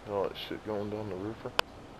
All that shit going down the roofer.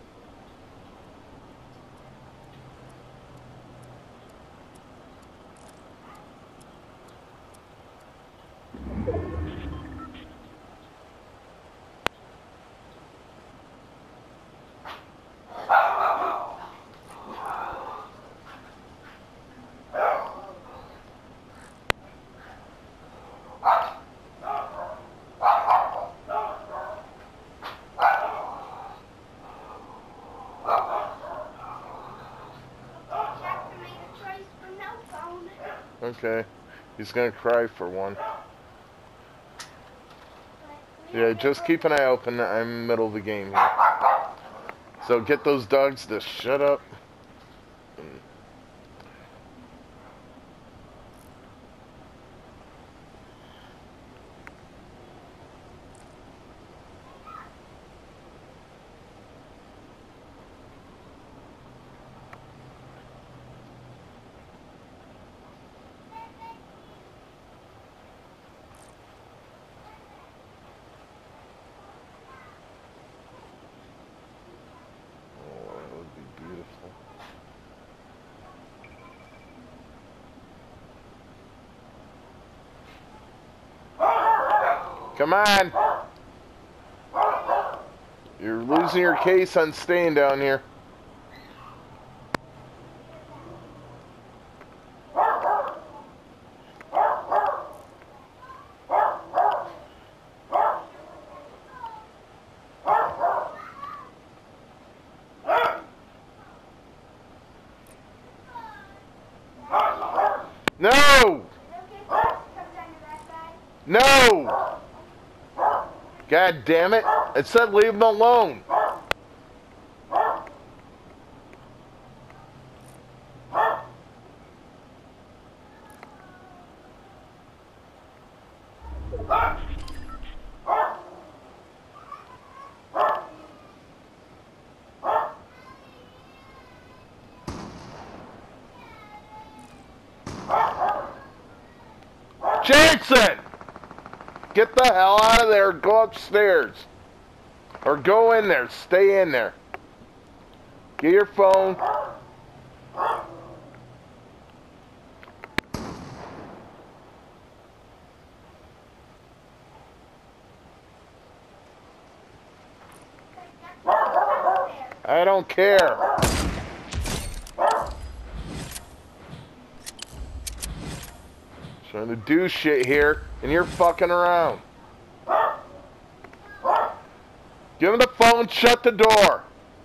Okay. He's gonna cry for one. Yeah, just keep an eye open. I'm in the middle of the game here. So get those dogs to shut up. Oh, that would be beautiful. Come on! You're losing your case on staying down here. No! No! God damn it. It said leave him alone. Jason! Get the hell out of there. Go upstairs. Or go in there. Stay in there. Get your phone. I don't care. Trying to do shit here, and you're fucking around. Give him the phone, shut the door.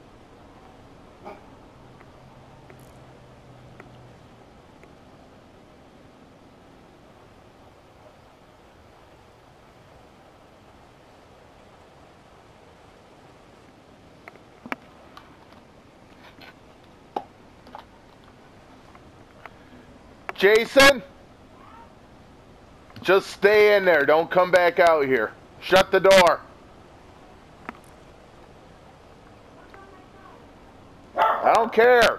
Jason? Just stay in there. Don't come back out here. Shut the door. I don't care.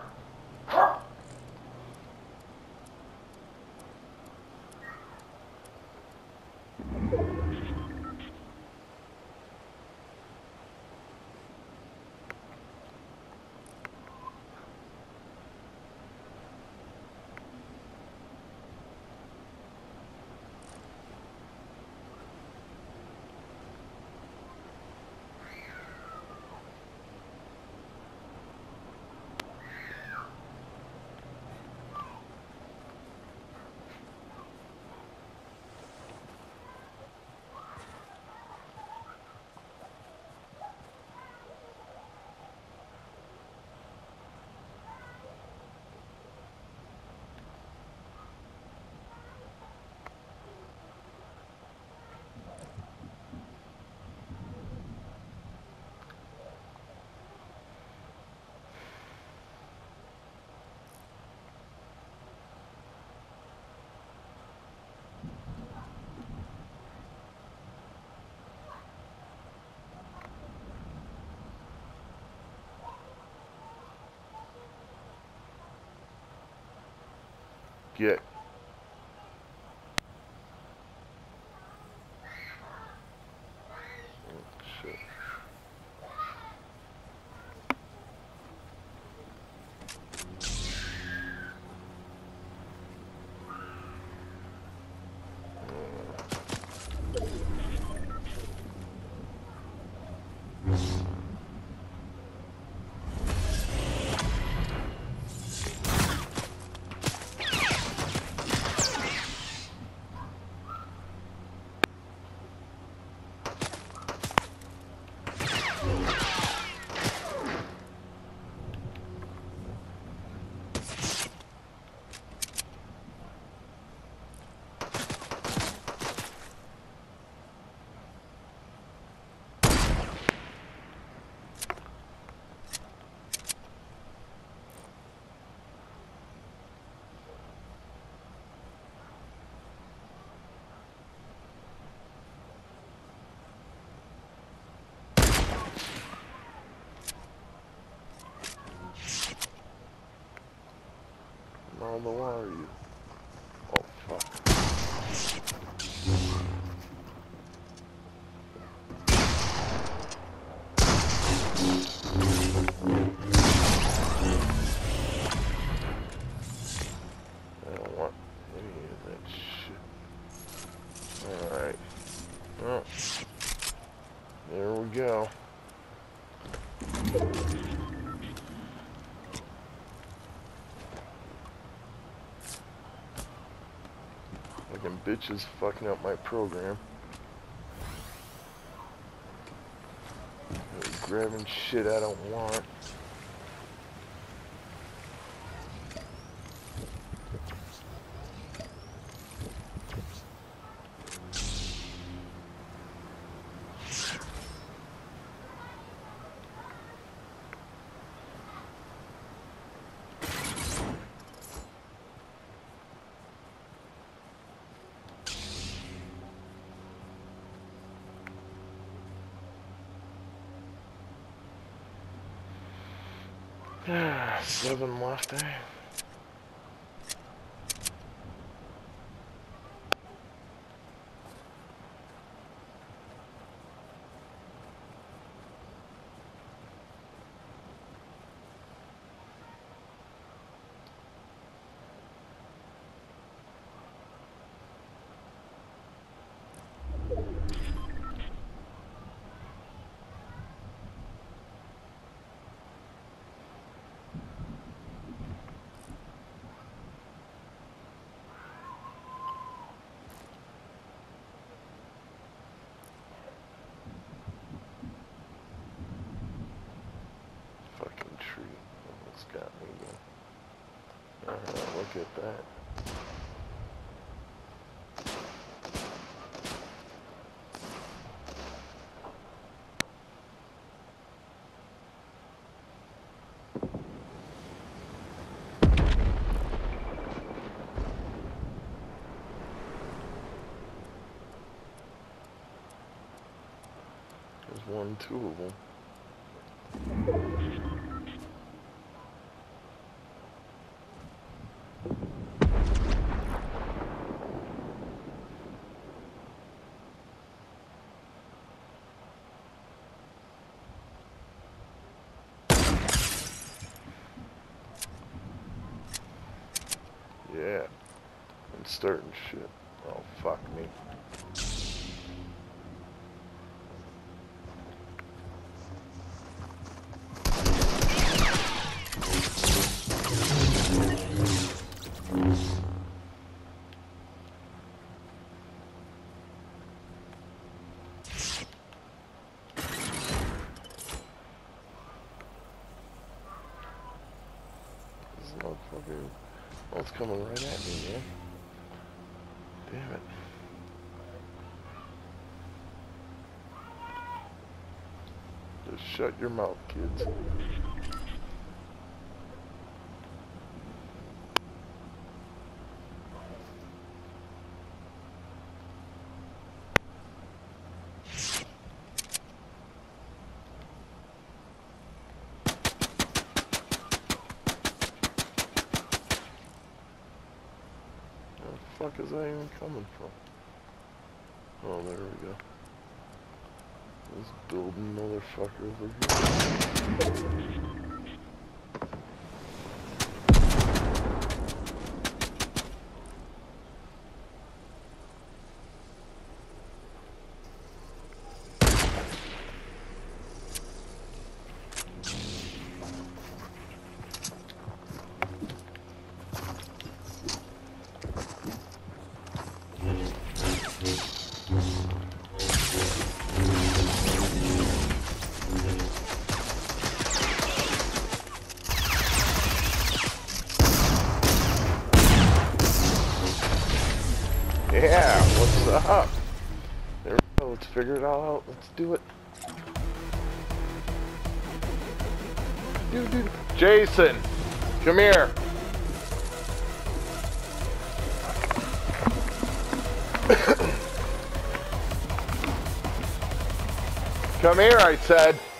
Get. Oh, shit. hell in the water are you? Oh, fuck. I don't want any of that shit. Alright. Well, there we go. Fucking bitches fucking up my program. Grabbing shit I don't want. Ah, 7 left, eh? Fucking tree. Almost got me again. Alright, look at that. There's 1, 2 of them. Yeah, I'm starting shit. Oh, fuck me. This motherfucker. Oh, it's coming right at me, man. Damn it. Just shut your mouth, kids. Where the fuck is that even coming from? Oh, there we go. This building motherfucker over here. Yeah, what's up? There we go, let's figure it all out. Let's do it. Dude. Jason, come here. Come here, I said.